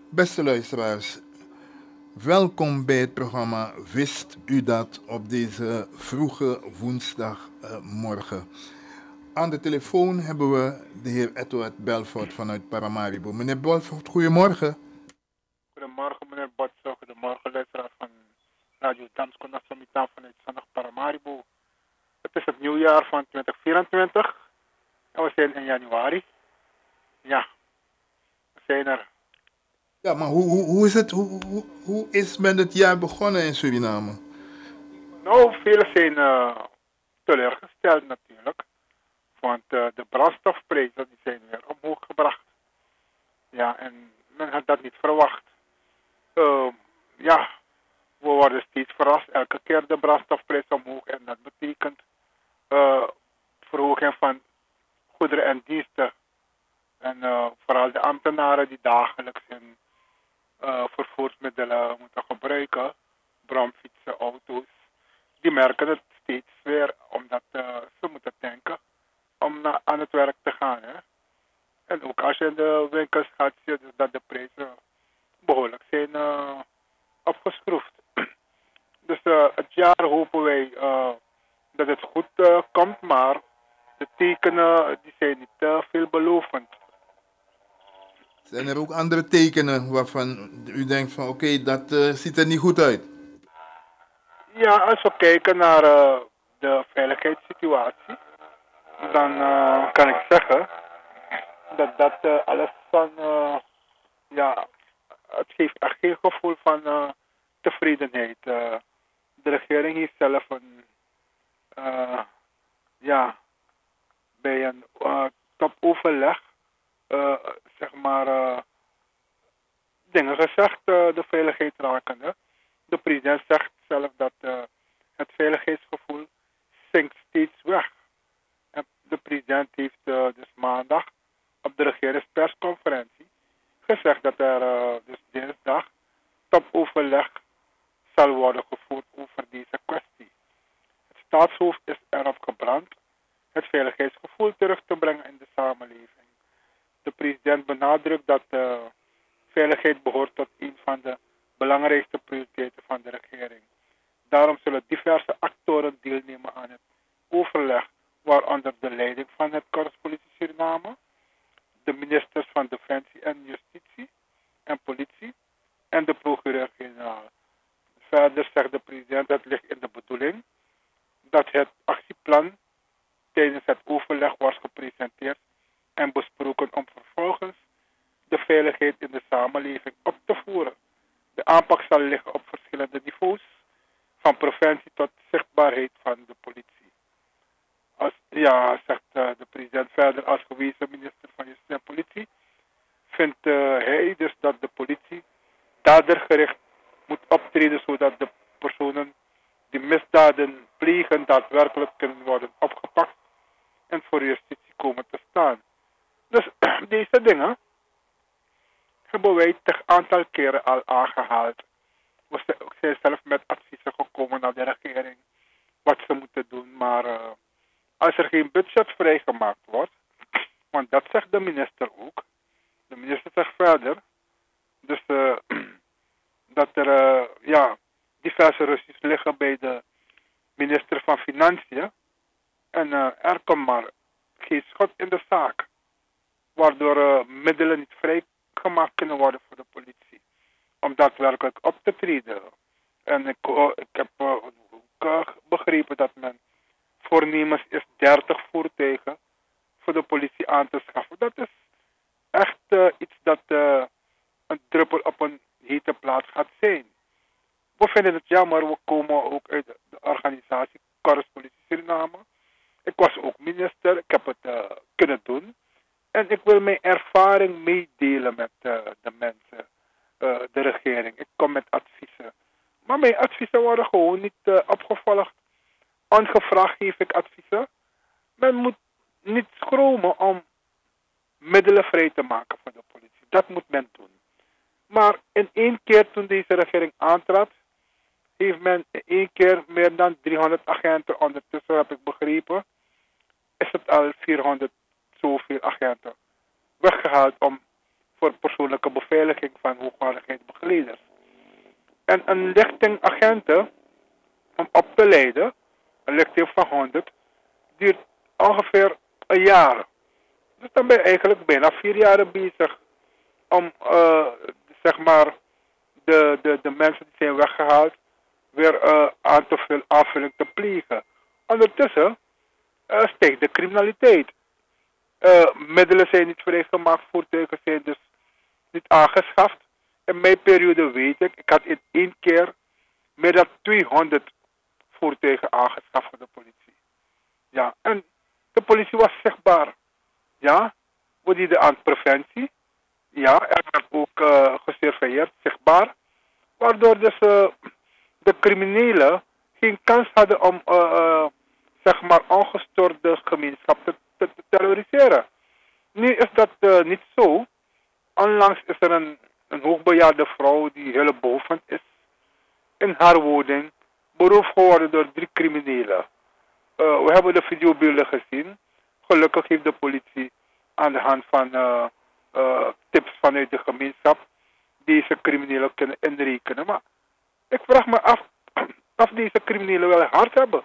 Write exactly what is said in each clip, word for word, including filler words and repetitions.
Beste luisteraars, welkom bij het programma Wist u dat op deze vroege woensdagmorgen. Aan de telefoon hebben we de heer Edward Belfort vanuit Paramaribo. Meneer Belfort, goedemorgen. Goedemorgen meneer Botso, goedemorgen luisteraar van Radio Damsko Nassamitaan vanuit Zondag Paramaribo. Het is het nieuwjaar van twintig vierentwintig en we zijn in januari. Ja, we zijn er. Ja, maar hoe, hoe, hoe, is het, hoe, hoe, hoe is men het jaar begonnen in Suriname? Nou, velen zijn uh, teleurgesteld natuurlijk, want uh, de brandstofprijzen die zijn weer omhoog gebracht. Ja, en men had dat niet verwacht. Uh, ja, we worden steeds verrast. Elke keer de brandstofprijs omhoog en dat betekent uh, verhoging van goederen en diensten. En uh, vooral de ambtenaren die dagelijks hun uh, vervoersmiddelen moeten gebruiken, bromfietsen, auto's, die merken het steeds weer omdat uh, ze moeten denken om na, aan het werk te gaan. Hè? En ook als je in de winkels gaat, zie je dus dat de prijzen behoorlijk zijn uh, opgeschroefd. Dus uh, het jaar hopen wij uh, dat het goed uh, komt, maar de tekenen die zijn niet uh, veelbelovend. Zijn er ook andere tekenen waarvan u denkt van oké, okay, dat uh, ziet er niet goed uit? Ja, als we kijken naar uh, de veiligheidssituatie, dan uh, kan ik zeggen dat dat uh, alles van, uh, ja, het geeft echt geen gevoel van uh, tevredenheid. Uh, de regering heeft zelf een, uh, ja, bij een uh, topoverleg, uh, zeg maar, uh, dingen gezegd, uh, de veiligheid rakende. De president zegt zelf dat uh, het veiligheidsgevoel zinkt steeds weg. En de president heeft uh, dus maandag op de regeringspersconferentie gezegd dat er uh, dus dinsdag topoverleg zal worden gevoerd over deze kwestie. Het staatshoofd is erop gebrand het veiligheidsgevoel terug te brengen in de samenleving. De president benadrukt dat uh, veiligheid behoort tot een van de belangrijkste prioriteiten van de regering. Daarom zullen diverse actoren deelnemen aan het overleg, waaronder de leiding van het Korps Politie Suriname, de ministers van Defensie en Justitie en Politie en de procureur-generaal. Verder zegt de president dat het ligt in de bedoeling dat het actieplan tijdens het overleg wordt gepresenteerd en besproken om vervolgens de veiligheid in de samenleving op te voeren. De aanpak zal liggen op verschillende niveaus, van preventie tot zichtbaarheid van de politie. Als, ja, zegt uh, de president verder, als gewezen minister van Justitie en Politie, vindt uh, hij dus dat de politie dadergericht moet optreden, zodat de personen die misdaden plegen daadwerkelijk kunnen worden opgepakt en voor justitie komen te staan. Dus deze dingen hebben wij een aantal keren al aangehaald. We zijn zelf met adviezen gekomen naar de regering wat ze moeten doen. Maar uh, als er geen budget vrijgemaakt wordt, want dat zegt de minister ook. De minister zegt verder, dus uh, dat er uh, ja, diverse Russisch liggen bij de minister van Financiën. En uh, er komt maar geen schot in de zaak, waardoor uh, middelen niet vrijgemaakt kunnen worden voor de politie om daadwerkelijk op te treden. En ik, uh, ik heb uh, uh, begrepen dat men voornemens is dertig voertuigen voor de politie aan te schaffen. Dat is echt uh, iets dat uh, een druppel op een hete plaats gaat zijn. We vinden het jammer, we komen ook uit de organisatie Korps Politie Suriname. Ik was ook minister, ik heb het uh, kunnen doen. En ik wil mijn ervaring meedelen met uh, de mensen, uh, de regering. Ik kom met adviezen. Maar mijn adviezen worden gewoon niet uh, opgevolgd. Ongevraagd geef ik adviezen. Men moet niet schromen om middelen vrij te maken voor de politie. Dat moet men doen. Maar in één keer toen deze regering aantrad, heeft men in één keer meer dan driehonderd agenten, ondertussen heb ik begrepen, is het al vierhonderd zoveel agenten weggehaald om voor persoonlijke beveiliging van hoogwaardigheidsbegeleiders. En een lichting agenten om op te leiden, een lichting van honderd, duurt ongeveer een jaar. Dus dan ben je eigenlijk bijna vier jaar bezig om uh, zeg maar de, de, de mensen die zijn weggehaald weer uh, aan te veel aanvulling te plegen. Ondertussen uh, stijgt de criminaliteit. Uh, middelen zijn niet vrijgemaakt, voertuigen zijn dus niet aangeschaft. In mijn periode weet ik, ik had in één keer meer dan tweehonderd voertuigen aangeschaft voor de politie. Ja, en de politie was zichtbaar. Ja, we deden aan preventie. Ja, er werd ook uh, gesurveilleerd, zichtbaar. Waardoor dus uh, de criminelen geen kans hadden om uh, uh, zeg maar ongestoord de gemeenschap te, te, te terroriseren. Nu is dat uh, niet zo. Onlangs is er een, een hoogbejaarde vrouw die heel behoefend is in haar woning beroofd geworden door drie criminelen. Uh, we hebben de videobeelden gezien. Gelukkig heeft de politie aan de hand van uh, uh, tips vanuit de gemeenschap deze criminelen kunnen inrekenen. Maar ik vraag me af of deze criminelen wel hard hebben.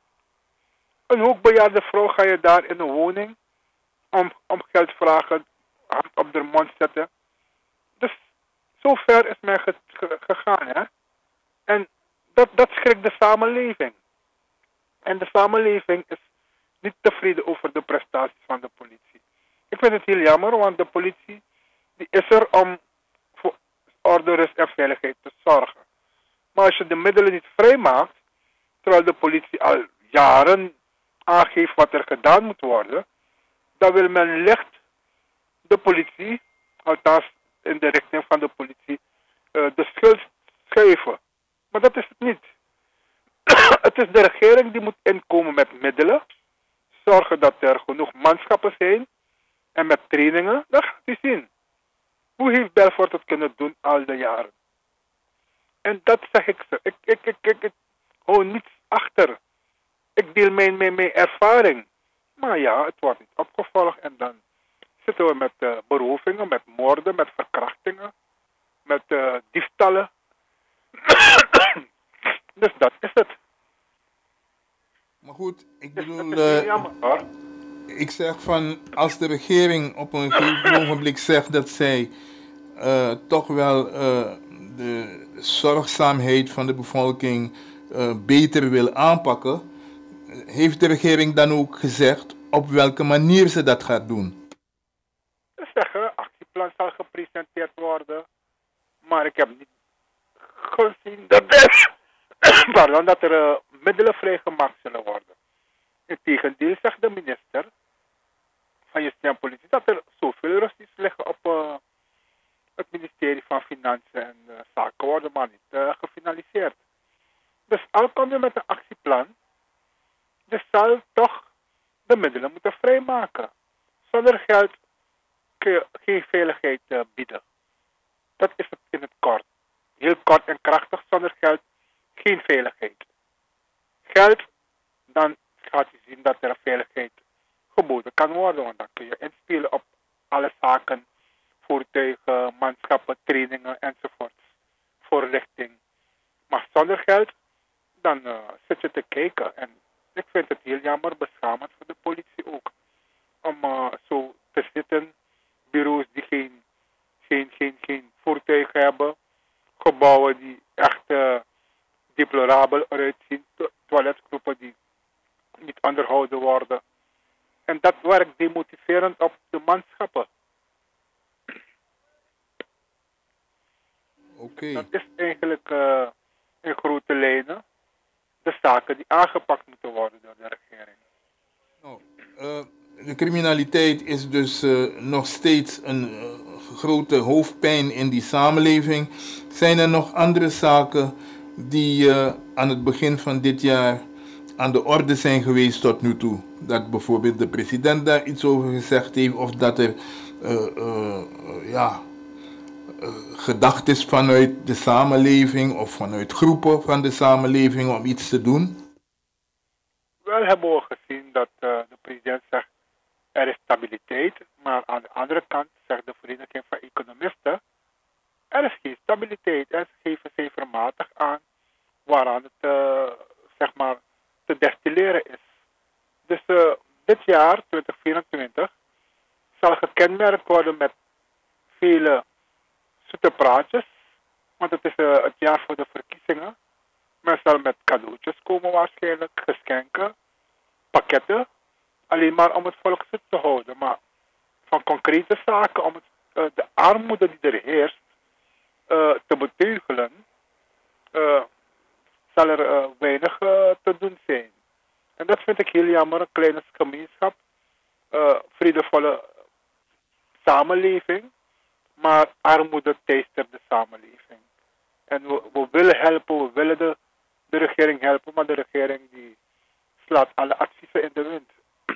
Een hoogbejaarde vrouw ga je daar in een woning om, om geld vragen, hand op de mond zetten. Dus zo ver is men ge, ge, gegaan. Hè? En dat, dat schrikt de samenleving. En de samenleving is niet tevreden over de prestaties van de politie. Ik vind het heel jammer, want de politie die is er om voor orde, rust en veiligheid te zorgen. Maar als je de middelen niet vrijmaakt, terwijl de politie al jaren aangeeft wat er gedaan moet worden, dan wil men licht de politie, althans in de richting van de politie, uh, de schuld schuiven. Maar dat is het niet. Het is de regering die moet inkomen met middelen, zorgen dat er genoeg manschappen zijn en met trainingen, dat gaat u zien. Hoe heeft Belfort het kunnen doen al de jaren? En dat zeg ik ze. Ik, ik, ik, ik, ik hou niets achter. Ik deel mijn, mijn, mijn ervaring. Maar ja, het wordt niet opgevolgd en dan zitten we met uh, berovingen, met moorden, met verkrachtingen, met uh, diefstallen. Dus dat is het. Maar goed, ik Dus bedoel, het is heel uh, jammer, hoor. ik zeg van, als de regering op een gegeven ogenblik zegt dat zij uh, toch wel uh, de zorgzaamheid van de bevolking uh, beter wil aanpakken, heeft de regering dan ook gezegd op welke manier ze dat gaat doen? Ze zeggen, actieplan zal gepresenteerd worden, maar ik heb niet gezien dat er, pardon, dat er uh, middelen vrijgemaakt zullen worden. Integendeel zegt de minister van Justitie en Politie dat er zoveel resties liggen op uh, het ministerie van Financiën en uh, Zaken worden maar niet uh, gefinaliseerd. Dus al komt er met een actieplan, dus zal toch de middelen moeten vrijmaken. Zonder geld kun je geen veiligheid uh, bieden. Dat is het in het kort. Heel kort en krachtig, zonder geld geen veiligheid. Geld, dan gaat je zien dat er veiligheid geboden kan worden. Want dan kun je inspelen op alle zaken, voertuigen, manschappen, trainingen enzovoort. Voorlichting. Maar zonder geld, dan uh, zit je te kijken. En ik vind het heel jammer, beschamend voor de politie ook. Om uh, zo te zitten, bureaus die geen, geen, geen, geen voertuigen hebben, gebouwen die echt uh, deplorabel eruit zien, to toiletgroepen die niet onderhouden worden. En dat werkt demotiverend op de manschappen. Oké. Okay. Dat is eigenlijk uh, in grote lijnen de zaken die aangepakt moeten worden door de regering. Nou, uh, de criminaliteit is dus uh, nog steeds een uh, grote hoofdpijn in die samenleving. Zijn er nog andere zaken die uh, aan het begin van dit jaar aan de orde zijn geweest tot nu toe? Dat bijvoorbeeld de president daar iets over gezegd heeft, of dat er uh, uh, uh, ja, uh, gedacht is vanuit de samenleving of vanuit groepen van de samenleving om iets te doen? Wel hebben we gezien dat uh, de president zegt, er is stabiliteit, maar aan de andere kant zegt de Vereniging van Economisten, er is geen stabiliteit. En ze geven cijfermatig aan waaraan het uh, zeg maar te destilleren is. Dus uh, dit jaar, twintig vierentwintig, zal gekenmerkt worden met vele zoete praatjes, want het is uh, het jaar voor de verkiezingen. Men zal met cadeautjes komen waarschijnlijk, geschenken, pakketten, alleen maar om het volk zoet te houden. Maar van concrete zaken om het, uh, de armoede die er heerst uh, te beteugelen, uh, zal er uh, weinig uh, te doen zijn. En dat vind ik heel jammer, een kleine gemeenschap, uh, vredevolle samenleving, maar armoede teistert de samenleving. En we, we willen helpen, we willen de, de regering helpen, maar de regering die slaat alle adviezen in de wind.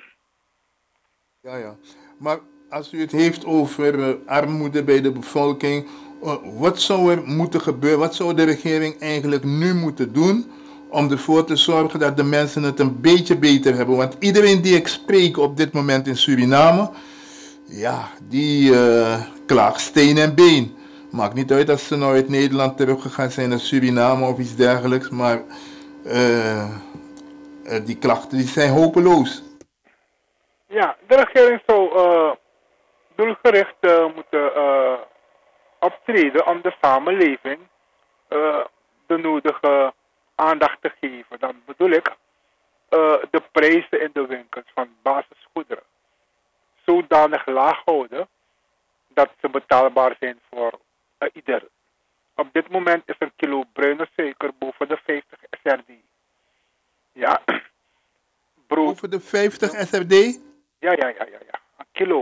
Ja, ja. Maar als u het heeft over uh, armoede bij de bevolking, uh, wat zou er moeten gebeuren? Wat zou de regering eigenlijk nu moeten doen om ervoor te zorgen dat de mensen het een beetje beter hebben? Want iedereen die ik spreek op dit moment in Suriname, ja, die uh, klaagt steen en been. Maakt niet uit als ze nou uit Nederland teruggegaan zijn naar Suriname of iets dergelijks, maar uh, uh, die klachten die zijn hopeloos. Ja, de regering zou uh, doelgericht uh, moeten uh, optreden om de samenleving uh, de nodige aandacht te geven. Dan bedoel ik uh, de prijzen in de winkels van basisgoederen zodanig laag houden dat ze betaalbaar zijn voor uh, ieder. Op dit moment is een kilo bruine suiker boven de vijftig S R D. Ja, brood. Boven de vijftig S R D? Ja, ja, ja, ja, ja. Een kilo.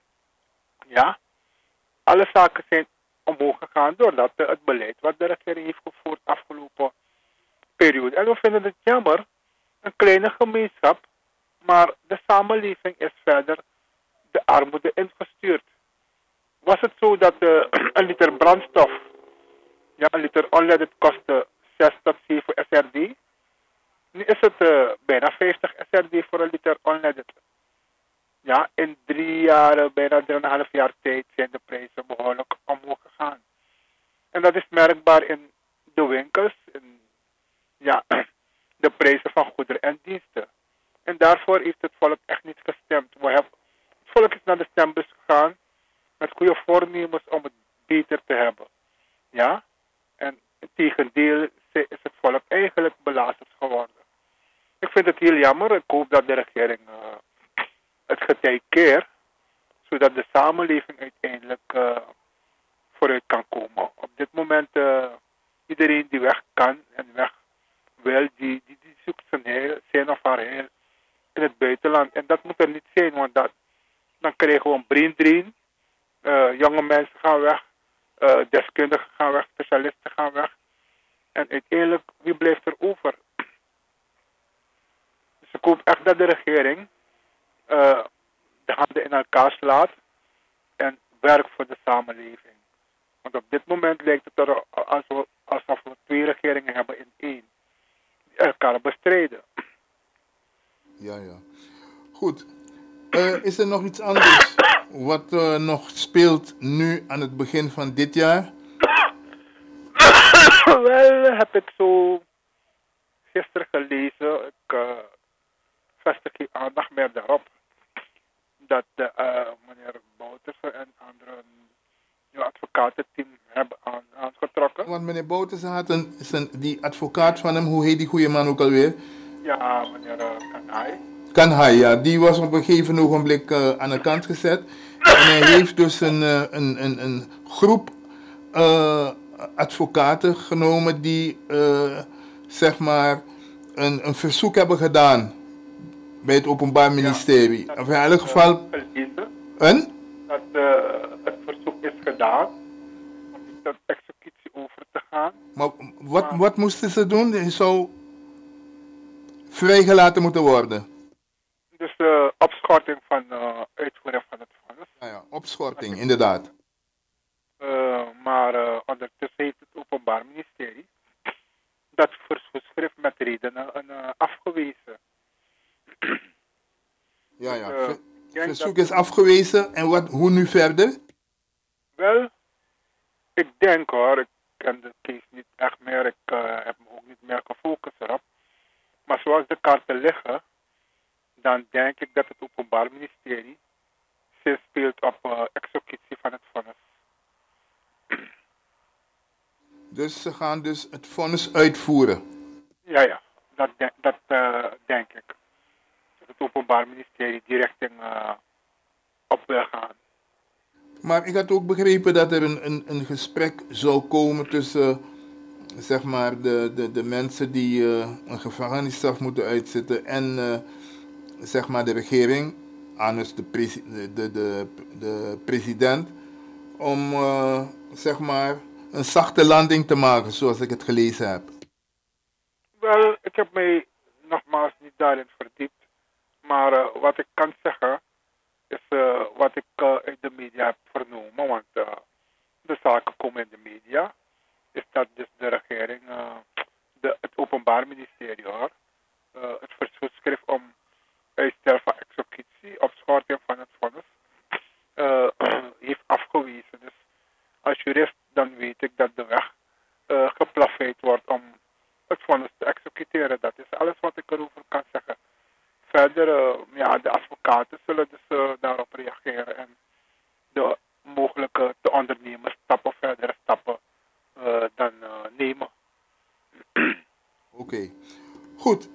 Ja. Alle zaken zijn omhoog gegaan doordat uh, het beleid wat de regering heeft gevoerd afgelopen periode. En we vinden het jammer, een kleine gemeenschap, maar de samenleving is verder de armoede ingestuurd. Was het zo dat uh, een liter brandstof, ja, een liter unleaded kostte zes tot zeven S R D? Nu is het uh, bijna vijftig S R D voor een liter unleaded. Ja, in drie jaar, bijna drieënhalf jaar tijd zijn de prijzen behoorlijk omhoog gegaan. En dat is merkbaar in de winkels, in ja, de prijzen van goederen en diensten. En daarvoor heeft het volk echt niet gestemd. We hebben, het volk is naar de stembus gegaan met goede voornemens om het beter te hebben. Ja, en in tegendeel is het volk eigenlijk belazerd geworden. Ik vind het heel jammer. Ik hoop dat de regering uh, het getij keert, zodat de samenleving uiteindelijk uh, vooruit kan komen. Op dit moment, uh, iedereen die weg kan en weg wil, die, die, die zoekt zijn, heil, zijn of haar heil in het buitenland. En dat moet er niet zijn, want dat, dan krijgen we een brain drain. Uh, jonge mensen gaan weg, uh, deskundigen gaan weg, specialisten gaan weg. En uiteindelijk, wie blijft er over? Dus ik hoop echt dat de regering uh, de handen in elkaar slaat en werkt voor de samenleving. Want op dit moment lijkt het er alsof we twee regeringen hebben in één. Die elkaar bestrijden. Ja, ja. Goed. Uh, is er nog iets anders wat uh, nog speelt nu aan het begin van dit jaar? Wel, heb ik zo gisteren gelezen. Ik uh, vestig geen aandacht meer daarop. Dat uh, meneer Bouterse en andere uh, advocatenteam hebben aan, aangetrokken. Want meneer Bouterse had een, zijn, die advocaat van hem, hoe heet die goede man ook alweer? Ja, meneer uh, Kanai. Kanhai, ja. Die was op een gegeven ogenblik uh, aan de kant gezet. En hij heeft dus een, uh, een, een, een groep uh, advocaten genomen die, uh, zeg maar, een, een verzoek hebben gedaan bij het Openbaar Ministerie. Ja, of in elk geval... Een? Dat uh, het verzoek is gedaan om niet tot executie over te gaan. Maar wat, maar, wat moesten ze doen? Hij zou vrijgelaten moeten worden. Dus de uh, opschorting van uh, uitvoering van het vonnis. Ja, ja, opschorting, inderdaad. Uh, maar uh, ondertussen heeft het Openbaar Ministerie dat voorschrift met redenen uh, afgewezen. Ja, ja. Dus, uh, Ver, verzoek is afgewezen en wat, hoe nu verder? Wel, ik denk hoor, ik ken de case niet echt meer. Ik uh, heb me ook niet meer gefocust erop. Maar zoals de kaarten liggen, dan denk ik dat het Openbaar Ministerie zich speelt op uh, executie van het vonnis. Dus ze gaan dus het vonnis uitvoeren. Ja, ja, dat, de, dat uh, denk ik. Dat het Openbaar Ministerie die richting uh, op wil gaan. Maar ik had ook begrepen dat er een, een, een gesprek zou komen tussen uh, zeg maar de, de, de mensen die uh, een gevangenisstraf moeten uitzitten en uh, zeg maar de regering, anus de, presi de, de, de, de president, om uh, zeg maar een zachte landing te maken, zoals ik het gelezen heb. Wel, ik heb mij nogmaals niet daarin verdiept. Maar uh, wat ik kan zeggen is uh, wat ik uh, uit de media heb vernomen. Want uh, de zaken komen in de media. Is dat dus de regering, uh, de, het Openbaar Ministerie hoor, uh, het verzoek schreef om uitstel van executie of schorting van het vonnis uh, heeft afgewezen. Dus als jurist dan weet ik dat de weg uh, geplaveid wordt om het vonnis te executeren. Dat is alles wat ik erover kan zeggen. Verder, uh, ja, de advocaten zullen dus uh, daarop reageren en de mogelijke te ondernemen stappen, verdere stappen uh, dan uh, nemen. Oké, okay. Goed.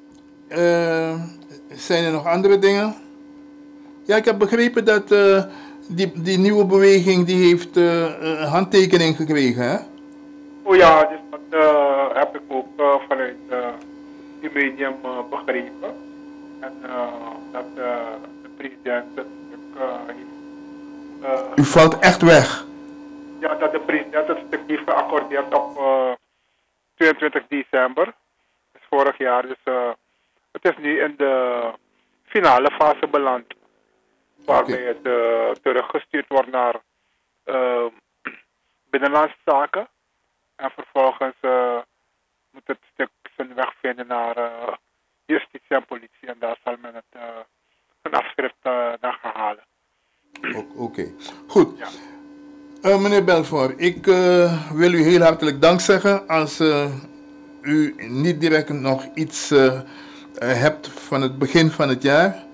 Uh, zijn er nog andere dingen? Ja, ik heb begrepen dat uh, die, die nieuwe beweging die heeft uh, een handtekening gekregen, hè? Oh ja, dus dat uh, heb ik ook uh, vanuit uh, die medium uh, begrepen. En uh, dat uh, de president het stuk uh, heeft... Uh, U valt echt weg. Ja, dat de president het stuk heeft geaccordeerd op uh, tweeëntwintig december. Dus vorig jaar. Dus uh, het is nu in de finale fase beland. Waarbij okay. het uh, teruggestuurd wordt naar uh, Binnenlandse Zaken. En vervolgens uh, moet het stuk zijn weg vinden naar uh, justitie en politie. En daar zal men het uh, een afschrift uh, naar gaan halen. Oké, okay. Goed. Ja. Uh, meneer Belfort, ik uh, wil u heel hartelijk dank zeggen. Als uh, u niet direct nog iets uh, uh, hebt van het begin van het jaar,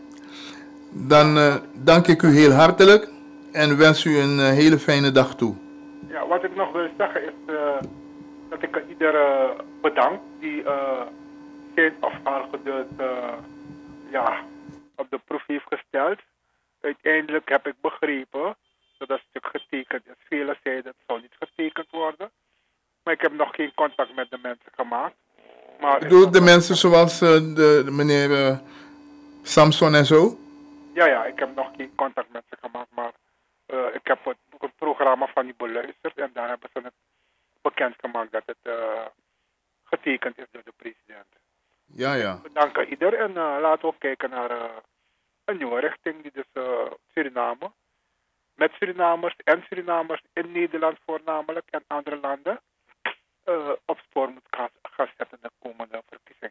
dan uh, dank ik u heel hartelijk en wens u een uh, hele fijne dag toe. Ja, wat ik nog wil zeggen is uh, dat ik iedereen uh, bedank die uh, zijn of haar geduld uh, ja, op de proef heeft gesteld. Uiteindelijk heb ik begrepen dat dat stuk getekend is. Velen zeiden dat het zou niet getekend worden. Maar ik heb nog geen contact met de mensen gemaakt. Maar ik bedoel de mensen zoals uh, de, de meneer uh, Samson en zo? Ja, ja, ik heb nog geen contact met ze gemaakt. Maar uh, ik heb het, het programma van die beluisterd. En daar hebben ze het bekendgemaakt dat het uh, getekend is door de president. Ja, ja. We bedanken ieder en uh, laten we ook kijken naar uh, een nieuwe richting. Die dus uh, Suriname, met Surinamers en Surinamers in Nederland voornamelijk en andere landen uh, op spoor moet gaan, gaan zetten de komende verkiezing.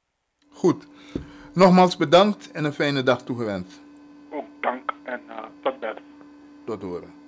Goed. Nogmaals bedankt en een fijne dag toegewenst. Ook dank en uh, tot best. Tot horen.